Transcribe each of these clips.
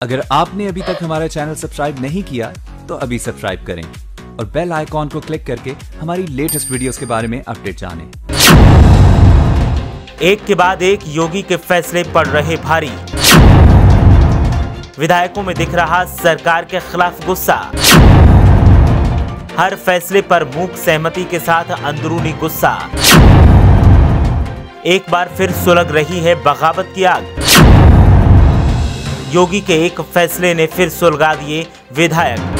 अगर आपने अभी तक हमारा चैनल सब्सक्राइब नहीं किया तो अभी सब्सक्राइब करें और बेल आइकॉन को क्लिक करके हमारी लेटेस्ट वीडियोस के बारे में अपडेट जानें। एक के बाद एक योगी के फैसले पड़ रहे भारी। विधायकों में दिख रहा सरकार के खिलाफ गुस्सा। हर फैसले पर मूक सहमति के साथ अंदरूनी गुस्सा। एक बार फिर सुलग रही है बगावत की आग। योगी के एक फैसले ने फिर सुलगा दिए विधायक।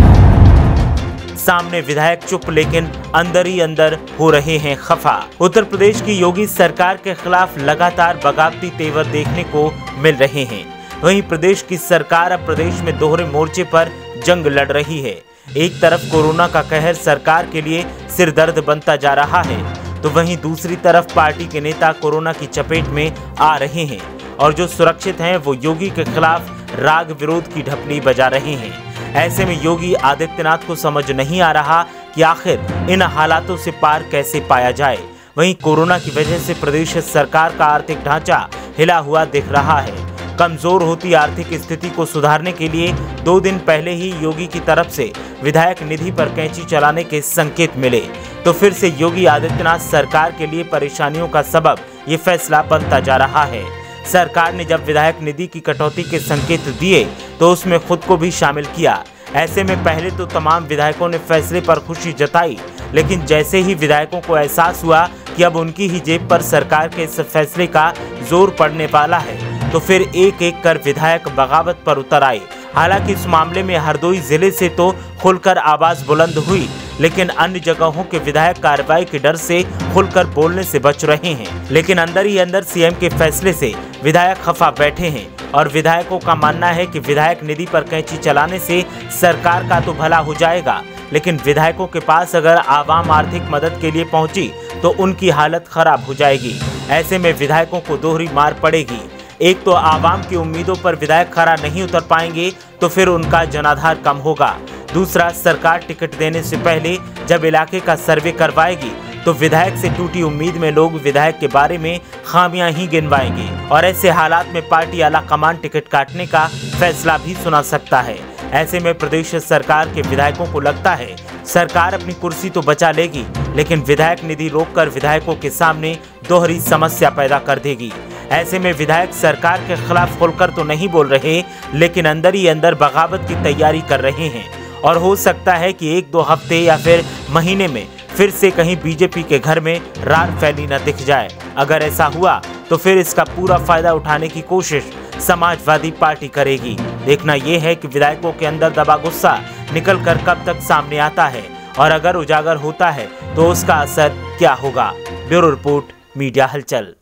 सामने विधायक चुप लेकिन अंदर ही अंदर हो रहे हैं खफा। उत्तर प्रदेश की योगी सरकार के खिलाफ लगातार बगावती तेवर देखने को मिल रहे हैं। वहीं प्रदेश की सरकार अब प्रदेश में दोहरे मोर्चे पर जंग लड़ रही है। एक तरफ कोरोना का कहर सरकार के लिए सिरदर्द बनता जा रहा है, तो वहीं दूसरी तरफ पार्टी के नेता कोरोना की चपेट में आ रहे हैं और जो सुरक्षित हैं वो योगी के खिलाफ राग विरोध की ढपली बजा रहे हैं। ऐसे में योगी आदित्यनाथ को समझ नहीं आ रहा कि आखिर इन हालातों से पार कैसे पाया जाए। वहीं कोरोना की वजह से प्रदेश सरकार का आर्थिक ढांचा हिला हुआ दिख रहा है। कमजोर होती आर्थिक स्थिति को सुधारने के लिए 2 दिन पहले ही योगी की तरफ से विधायक निधि पर कैंची चलाने के संकेत मिले, तो फिर से योगी आदित्यनाथ सरकार के लिए परेशानियों का सबब ये फैसला बनता जा रहा है। सरकार ने जब विधायक निधि की कटौती के संकेत दिए तो उसमें खुद को भी शामिल किया। ऐसे में पहले तो तमाम विधायकों ने फैसले पर खुशी जताई, लेकिन जैसे ही विधायकों को एहसास हुआ कि अब उनकी ही जेब पर सरकार के इस फैसले का जोर पड़ने वाला है, तो फिर एक एक कर विधायक बगावत पर उतर आए। हालांकि इस मामले में हरदोई जिले से तो खुलकर आवाज बुलंद हुई, लेकिन अन्य जगहों के विधायक कार्रवाई के डर से खुलकर बोलने से बच रहे हैं। लेकिन अंदर ही अंदर सीएम के फैसले से विधायक खफा बैठे हैं और विधायकों का मानना है कि विधायक निधि पर कैंची चलाने से सरकार का तो भला हो जाएगा, लेकिन विधायकों के पास अगर आवाम आर्थिक मदद के लिए पहुंची तो उनकी हालत खराब हो जाएगी। ऐसे में विधायकों को दोहरी मार पड़ेगी। एक तो आवाम की उम्मीदों पर विधायक खरा नहीं उतर पाएंगे तो फिर उनका जनाधार कम होगा। दूसरा, सरकार टिकट देने से पहले जब इलाके का सर्वे करवाएगी तो विधायक से टूटी उम्मीद में लोग विधायक के बारे में खामियां ही गिनवाएंगे और ऐसे हालात में पार्टी आला कमान टिकट काटने का फैसला भी सुना सकता है। ऐसे में प्रदेश सरकार के विधायकों को लगता है सरकार अपनी कुर्सी तो बचा लेगी, लेकिन विधायक निधि रोककर विधायकों के सामने दोहरी समस्या पैदा कर देगी। ऐसे में विधायक सरकार के खिलाफ खुलकर तो नहीं बोल रहे, लेकिन अंदर ही अंदर बगावत की तैयारी कर रहे हैं और हो सकता है कि 1-2 हफ्ते या फिर महीने में फिर से कहीं बीजेपी के घर में रार फैली न दिख जाए। अगर ऐसा हुआ तो फिर इसका पूरा फायदा उठाने की कोशिश समाजवादी पार्टी करेगी। देखना यह है कि विधायकों के अंदर दबा गुस्सा निकल कर कब तक सामने आता है और अगर उजागर होता है तो उसका असर क्या होगा। ब्यूरो रिपोर्ट, मीडिया हलचल।